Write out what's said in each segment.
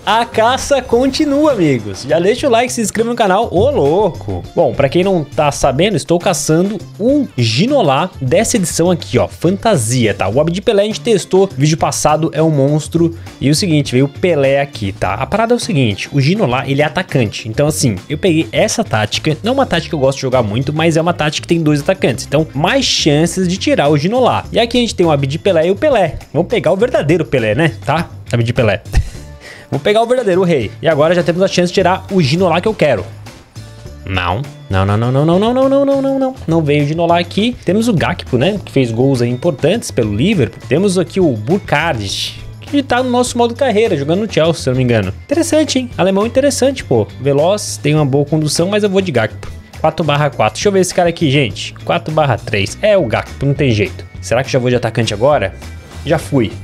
A caça continua, amigos. Já deixa o like, se inscreva no canal, ô louco. Bom, pra quem não tá sabendo, estou caçando um Ginola dessa edição aqui, ó, fantasia, tá? O Abdi Pelé a gente testou, vídeo passado é um monstro. E o seguinte, veio o Pelé aqui, tá? A parada é o seguinte, o Ginola, ele é atacante. Então assim, eu peguei essa tática, não é uma tática que eu gosto de jogar muito, mas é uma tática que tem 2 atacantes. Então, mais chances de tirar o Ginola. E aqui a gente tem o Abdi Pelé e o Pelé. Vamos pegar o verdadeiro Pelé, né? Tá? Abdi Pelé. Vou pegar o verdadeiro, o rei. E agora já temos a chance de tirar o Ginola que eu quero. Não. Não veio o Ginola aqui. Temos o Gakpo, né? Que fez gols aí importantes pelo Liverpool. Temos aqui o Burkhardt, que tá no nosso modo carreira, jogando no Chelsea, se eu não me engano. Interessante, hein? Alemão interessante, pô. Veloz, tem uma boa condução, mas eu vou de Gakpo. 4/4. Deixa eu ver esse cara aqui, gente. 4/3. É o Gakpo, não tem jeito. Será que já vou de atacante agora? Já fui.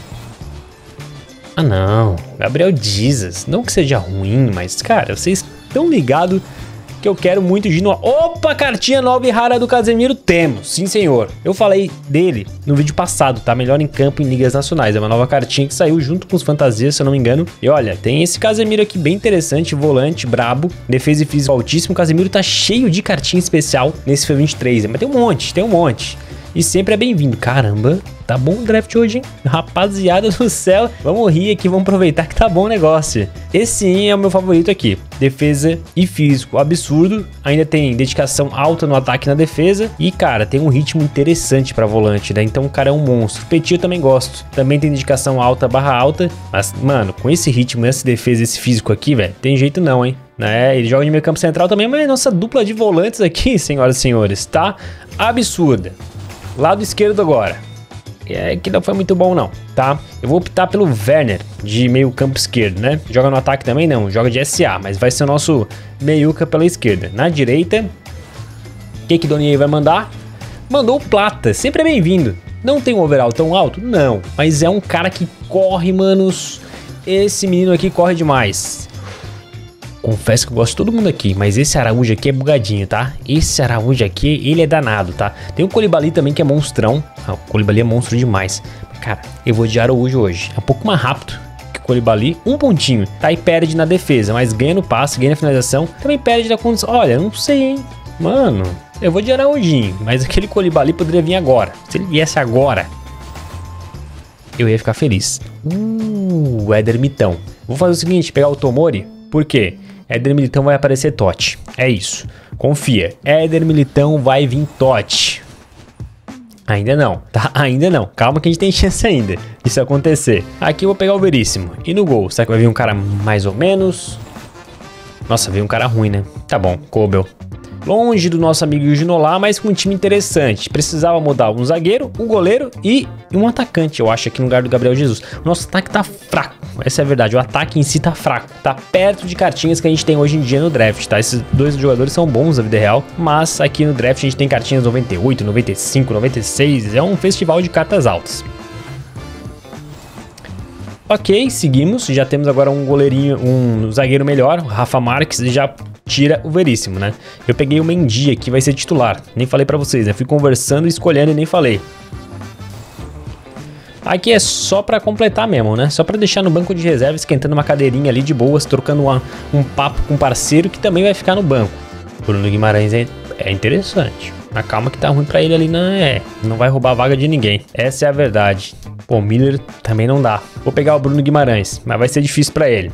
Ah não, Gabriel Jesus, não que seja ruim, mas cara, vocês estão ligados que eu quero muito Ginola. Opa, cartinha nova e rara do Casemiro, temos, sim senhor. Eu falei dele no vídeo passado, tá? Melhor em campo em ligas nacionais, é uma nova cartinha que saiu junto com os fantasias, se eu não me engano. E olha, tem esse Casemiro aqui bem interessante, volante, brabo, defesa e físico altíssimo. O Casemiro tá cheio de cartinha especial nesse FIFA 23, mas tem um monte. E sempre é bem-vindo. Caramba, tá bom o draft hoje, hein? Rapaziada do céu, vamos rir aqui, vamos aproveitar que tá bom o negócio. Esse sim é o meu favorito aqui. Defesa e físico absurdo. Ainda tem dedicação alta no ataque e na defesa. E, cara, tem um ritmo interessante pra volante, né? Então o cara é um monstro. Petit eu também gosto. Também tem dedicação alta, barra alta. Mas, mano, com esse ritmo, essa defesa, esse físico aqui, velho, tem jeito não, hein? Né? Ele joga de meio campo central também, mas nossa dupla de volantes aqui, senhoras e senhores, tá absurda. Lado esquerdo agora. É que não foi muito bom não, tá? Eu vou optar pelo Werner, de meio campo esquerdo, né? Joga no ataque também não, joga de SA, mas vai ser o nosso meiuca pela esquerda. Na direita, o que Donier vai mandar? Mandou o Plata, sempre é bem-vindo. Não tem um overall tão alto? Não, mas é um cara que corre, manos. Esse menino aqui corre demais. Confesso que eu gosto de todo mundo aqui, mas esse Araújo aqui é bugadinho, tá? Esse Araújo aqui, ele é danado, tá? Tem o Koulibaly também que é monstrão. Ah, o Koulibaly é monstro demais. Cara, eu vou de Araújo hoje. É um pouco mais rápido que o Koulibaly. Um pontinho, tá? E perde na defesa, mas ganha no passe, ganha na finalização. Também perde na condição. Olha, não sei, hein? Mano, eu vou de Araújinho, mas aquele Koulibaly poderia vir agora. Se ele viesse agora, eu ia ficar feliz. Éder Militão. Vou fazer o seguinte, pegar o Tomori. Por quê? Éder Militão vai aparecer Totti. É isso. Confia. Éder Militão vai vir Totti. Ainda não, tá? Ainda não. Calma que a gente tem chance ainda disso acontecer. Aqui eu vou pegar o Veríssimo. E no gol? Será que vai vir um cara mais ou menos? Nossa, veio um cara ruim, né? Tá bom, Kobel. Longe do nosso amigo Ginola, mas com um time interessante. Precisava mudar um zagueiro, um goleiro e um atacante, eu acho, aqui no lugar do Gabriel Jesus. O nosso ataque tá fraco, essa é a verdade. O ataque em si tá fraco, tá perto de cartinhas que a gente tem hoje em dia no draft, tá? Esses dois jogadores são bons na vida real, mas aqui no draft a gente tem cartinhas 98, 95, 96. É um festival de cartas altas. Ok, seguimos. Já temos agora um goleirinho, um zagueiro melhor, o Rafa Marques, e já tira o Veríssimo, né? Eu peguei o Mendy aqui, vai ser titular. Nem falei pra vocês, né? Fui conversando, escolhendo e nem falei. Aqui é só pra completar mesmo, né? Só pra deixar no banco de reserva, esquentando uma cadeirinha ali de boas, trocando um papo com um parceiro que também vai ficar no banco. Bruno Guimarães é interessante. Mas calma que tá ruim pra ele ali, não vai roubar a vaga de ninguém. Essa é a verdade. Pô, Miller também não dá. Vou pegar o Bruno Guimarães, mas vai ser difícil pra ele.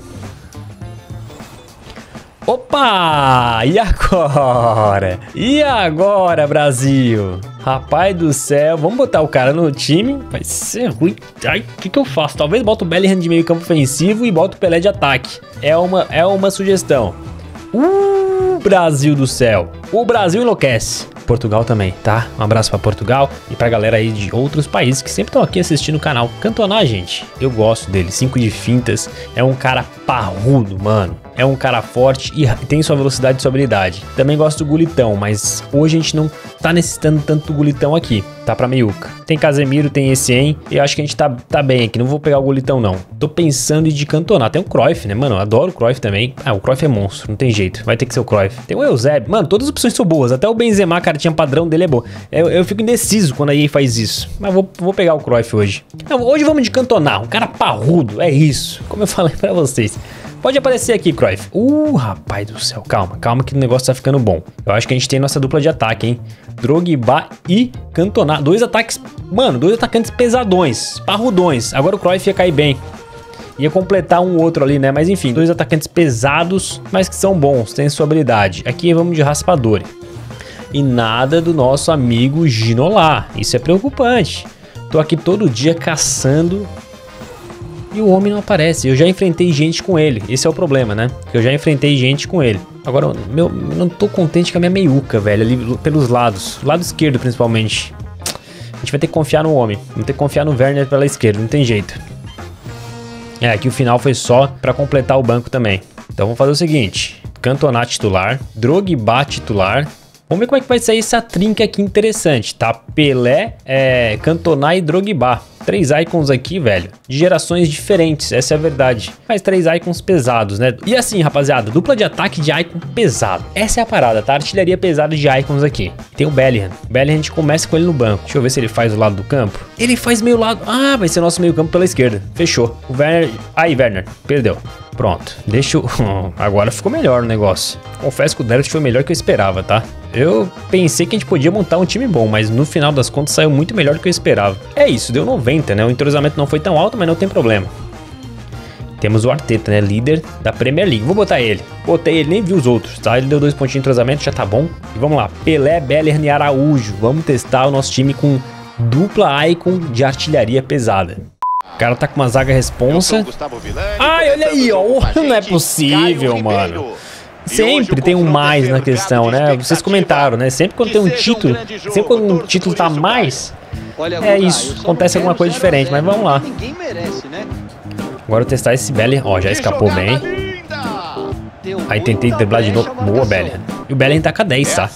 Opa! E agora? E agora, Brasil? Rapaz do céu, vamos botar o cara no time. Vai ser ruim. Ai, o que eu faço? Talvez boto o Bellingham de meio campo ofensivo e boto o Pelé de ataque. É uma sugestão. Brasil do céu. O Brasil enlouquece. Portugal também, tá? Um abraço pra Portugal e pra galera aí de outros países que sempre estão aqui assistindo o canal. Cantona, gente, eu gosto dele. 5 de fintas. É um cara parrudo, mano. é um cara forte e tem sua velocidade e sua habilidade. Também gosto do Gulitão, mas hoje a gente não tá necessitando tanto do Gulitão aqui. Tá pra meiuca. Tem Casemiro, tem Essien. E eu acho que a gente tá bem aqui. Não vou pegar o Gulitão, não. Tô pensando em de Cantona. Tem o Cruyff, né, mano? Eu adoro o Cruyff também. Ah, o Cruyff é monstro. Não tem jeito. Vai ter que ser o Cruyff. Tem o Eusébio. Mano, todas as opções são boas. Até o Benzema, cara, tinha padrão dele é bom. Eu fico indeciso quando a EA faz isso. Mas vou pegar o Cruyff hoje. Não, hoje vamos de Cantona. Um cara parrudo. É isso. Como eu falei pra vocês. Pode aparecer aqui, Cruyff. Rapaz do céu. Calma que o negócio tá ficando bom. Eu acho que a gente tem nossa dupla de ataque, hein? Drogba e Cantona. Dois ataques... Mano, dois atacantes pesadões. Parrudões. Agora o Cruyff ia cair bem. Ia completar um outro ali, né? Mas enfim, dois atacantes pesados, mas que são bons. Tem sua habilidade. Aqui vamos de Raspadori. E nada do nosso amigo Ginola. Isso é preocupante. Tô aqui todo dia caçando... E o homem não aparece. Eu já enfrentei gente com ele. Esse é o problema, né? Eu já enfrentei gente com ele. Agora, eu não tô contente com a minha meiuca, velho. Ali pelos lados. Lado esquerdo, principalmente. A gente vai ter que confiar no homem. Vamos ter que confiar no Werner pela esquerda. Não tem jeito. Aqui o final foi só pra completar o banco também. Então vamos fazer o seguinte. Cantona titular. Drogba titular. Vamos ver como é que vai sair essa trinca aqui interessante, tá? Pelé, Cantona e Drogba. 3 icons aqui, velho, de gerações diferentes, essa é a verdade. Mas 3 icons pesados, né? E assim, rapaziada, dupla de ataque de icon pesado. Essa é a parada, tá? Artilharia pesada de icons aqui. Tem o Bellingham. O Bellingham a gente começa com ele no banco. Deixa eu ver se ele faz o lado do campo. Ele faz meio lado... Ah, vai ser nosso meio campo pela esquerda. Fechou. O Werner... Aí, Werner. Perdeu. Pronto. Deixa eu... Agora ficou melhor o negócio. Confesso que o Derek foi melhor que eu esperava, tá? Eu pensei que a gente podia montar um time bom, mas no final das contas saiu muito melhor do que eu esperava. É isso, deu 90, né? O entrosamento não foi tão alto, mas não tem problema. Temos o Arteta, né? Líder da Premier League. Vou botar ele. Botei ele, nem vi os outros, tá? Ele deu 2 pontinhos de entrosamento, já tá bom. E vamos lá. Pelé, Bellingham e Araújo. Vamos testar o nosso time com dupla icon de artilharia pesada. O cara tá com uma zaga responsa. Ai, olha aí, ó. Não é possível, mano. Sempre tem um mais na questão, né? Vocês comentaram, né? Sempre quando tem um título, sempre quando um título tá mais, é isso, acontece alguma coisa diferente, mas vamos lá. Agora eu testar esse Bellingham, ó, já escapou bem. Aí tentei driblar de novo, boa Bellingham. E o Bellingham tá com a 10, tá?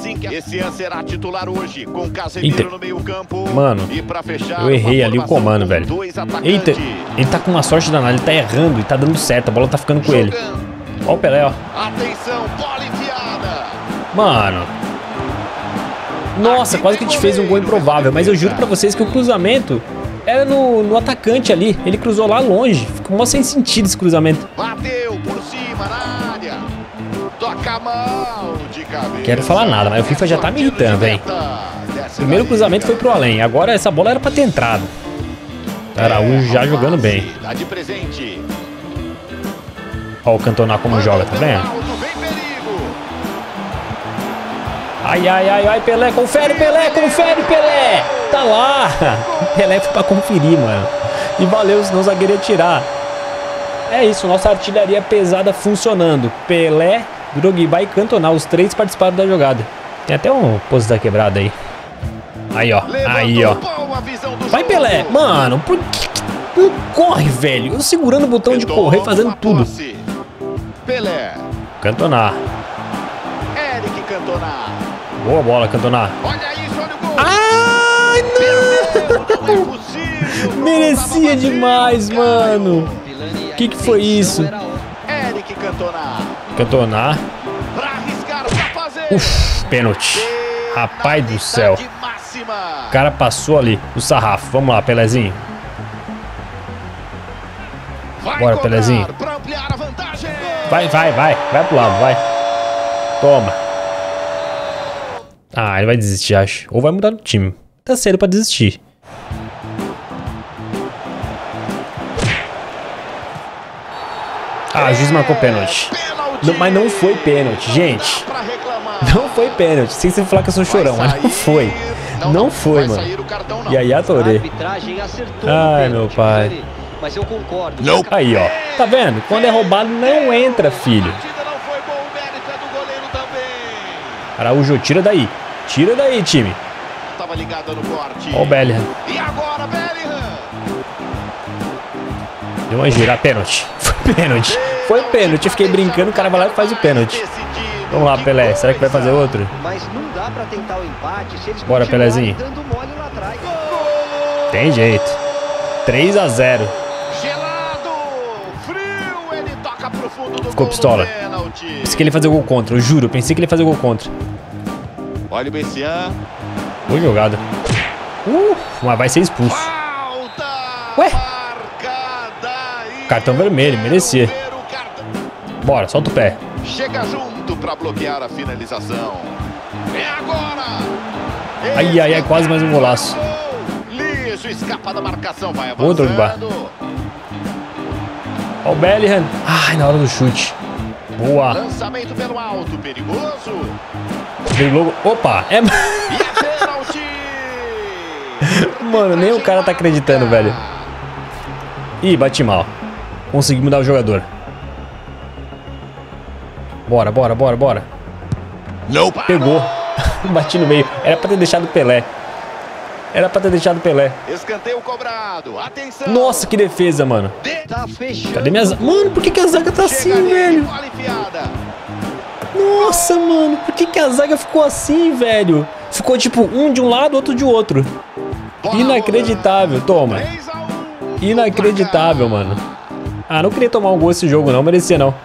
Eita, mano, eu errei ali o comando, velho. Eita, ele tá com uma sorte danada, ele tá errando e tá dando certo, a bola tá ficando com ele. Ó o Pelé, ó. Atenção, bola enfiada. Mano. Nossa, quase que a gente fez um gol improvável. Mas eu juro pra vocês que o cruzamento era no atacante ali. Ele cruzou lá longe. Ficou mó sem sentido esse cruzamento. Bateu por cima na área. Toca a mão de cabeça. Quero falar nada, mas o FIFA já tá me irritando, hein. Primeiro cruzamento foi pro além. Agora essa bola era pra ter entrado. Araújo já jogando bem. Ó o Cantona como joga, tá vendo? Ai, Pelé, confere, Pelé! Tá lá! Pelé foi pra conferir, mano. E valeu, senão o zagueiro ia tirar. É isso, nossa artilharia pesada funcionando. Pelé, Drogba e Cantona, os 3 participaram da jogada. Tem até um pose da quebrada aí. Aí, ó. Vai, Pelé! Mano, por que não corre, velho? Eu segurando o botão de correr, fazendo tudo. Pelé. Cantona. Eric Cantona. Boa bola, Cantona. Olha isso, olha o gol. Ai, não! Não é possível. Merecia demais, mano. O que foi isso? Eric Cantona. Cantona. Pênalti. Rapaz do céu. O cara passou ali, o sarrafo. Vamos lá, Pelézinho. Bora, Pelézinho. Vai pro lado, vai. Toma. Ah, ele vai desistir, acho. Ou vai mudar do time. Tá cedo pra desistir. Ah, o juiz marcou pênalti. Mas não foi pênalti, gente. Não foi pênalti. Sem você falar que eu sou chorão, mas não foi. Não foi, mano. E aí, Torre. Ai, meu pai. Mas eu concordo. Aí, ó. Tá vendo? Quando é roubado, não entra, filho. Araújo, tira daí. Tira daí, time. Ó o Bellingham. Deu uma gira, pênalti. Foi Pênalti. Foi pênalti. Eu fiquei brincando, o cara vai lá e faz o pênalti. Vamos lá, Pelé. Será que vai fazer outro? Bora, Pelézinho. Tem jeito. 3 a 0. Ficou pistola. Pensei que ele ia fazer gol contra, eu juro. Pensei que ele ia fazer gol contra. Olha o Bessian. Boa jogada. Mas vai ser expulso. Ué? Cartão vermelho, merecia. Bora, solta o pé. Chega junto para bloquear a finalização. É agora. Ai, ai, ai, quase mais um golaço. Lixo, escapa da marcação, vai avançando. Outro Drogba. Ó o Bellingham. Ai, na hora do chute. Boa. Lançamento pelo alto, perigoso. Logo. Opa, é... Mano, nem o cara tá acreditando, velho. Ih, bati mal. Consegui mudar o jogador. Bora, bora, bora, bora. Pegou. Bati no meio. Era pra ter deixado o Pelé. Era pra ter deixado o Pelé. Escanteio cobrado. Atenção. Nossa, que defesa, mano. Cadê minha zaga? Mano, por que a zaga tá assim, velho? Nossa, mano. Por que a zaga ficou assim, velho? Ficou tipo um de um lado, outro de outro. Inacreditável. Toma. Inacreditável, mano. Ah, não queria tomar um gol esse jogo, não. Merecia, não.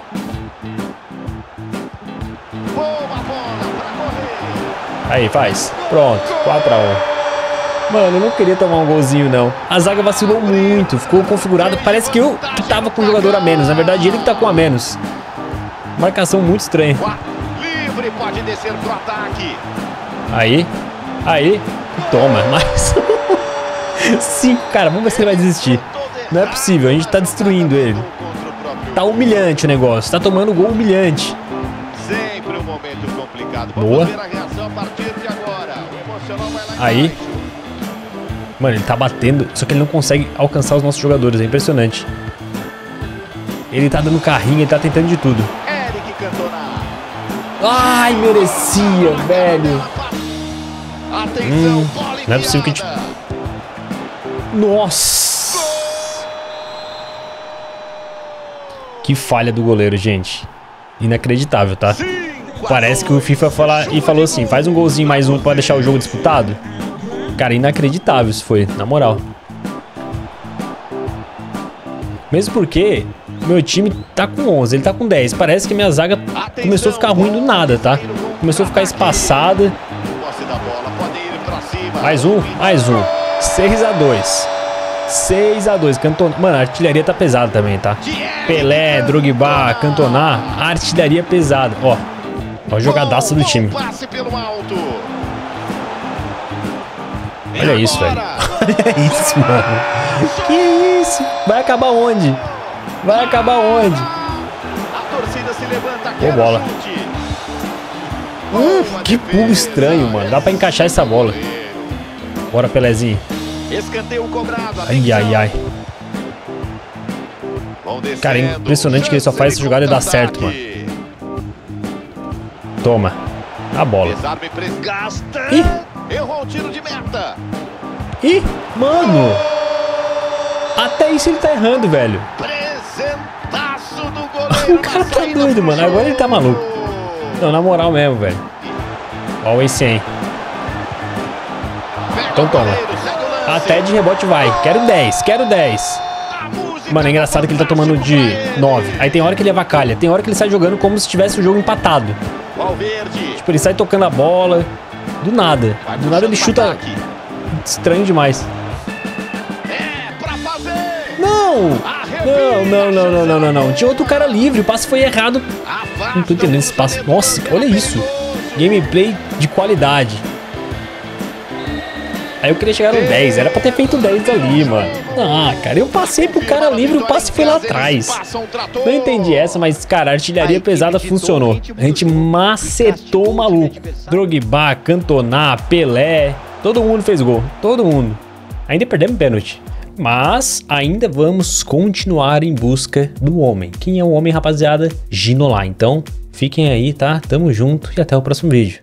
Aí, faz. Pronto. 4 a 1. Mano, eu não queria tomar um golzinho, não. A zaga vacilou muito. Ficou configurado. Parece que eu que tava com o jogador a menos. Na verdade, ele que tá com a menos. Marcação muito estranha. Livre, pode descer pro ataque. Aí. Aí. Toma. Mais 5, cara. Vamos ver se ele vai desistir. Não é possível. A gente tá destruindo ele. Tá humilhante o negócio. Tá tomando gol humilhante. Sempre um momento complicado. Boa. Vamos ver a reação a partir de agora. O emocional vai lá aí. Mano, ele tá batendo, só que ele não consegue alcançar os nossos jogadores. É impressionante. Ele tá dando carrinho, ele tá tentando de tudo. Eric Cantona. Ai, merecia, velho. Atenção, não é possível que a gente... Nossa. Que falha do goleiro, gente. Inacreditável, tá? Parece que o FIFA falou assim, faz um golzinho mais um pra deixar o jogo disputado. Cara, inacreditável isso foi, na moral. Mesmo porque meu time tá com 11, ele tá com 10. Parece que minha zaga começou a ficar ruim do nada, tá? Começou a ficar espaçada. Mais um, mais um. 6 a 2. 6 a 2. Cantona. Mano, a artilharia tá pesada também, tá? Pelé, Drogba, Cantona. Artilharia pesada. Ó. Ó a jogadaça do time. Olha isso, velho. Olha isso, mano. Que isso? Vai acabar onde? Vai acabar onde? Boa bola. Que pulo estranho, mano. Dá pra encaixar essa bola. Bora, Pelézinho. Ai, ai, ai. Cara, é impressionante que ele só faz essa jogada e dá certo, mano. Toma. A bola. Ih. Errou o tiro de meta. Ih, mano. Até isso ele tá errando, velho. O cara tá doido, mano. Agora ele tá maluco. Não, na moral mesmo, velho. Ó o Ace, hein. Então toma. Até de rebote vai. Quero 10, quero 10. Mano, é engraçado que ele tá tomando de 9. Aí tem hora que ele avacalha. Tem hora que ele sai jogando como se tivesse o jogo empatado. Tipo, ele sai tocando a bola. Do nada. Do nada ele chuta. Estranho demais. Não! Não. Tinha outro cara livre. O passe foi errado. Não tô entendendo esse passe. Nossa, olha isso. Gameplay de qualidade. Aí eu queria chegar no 10. Era pra ter feito 10 ali, mano. Ah, cara, eu passei pro cara livre. O passe foi lá atrás. Não entendi essa, mas, cara, a artilharia pesada funcionou. A gente macetou o maluco. Drogba, Cantona, Pelé. Todo mundo fez gol. Todo mundo. Ainda perdemos pênalti. Mas ainda vamos continuar em busca do homem. Quem é o homem, rapaziada? Ginola. Então, fiquem aí, tá? Tamo junto e até o próximo vídeo.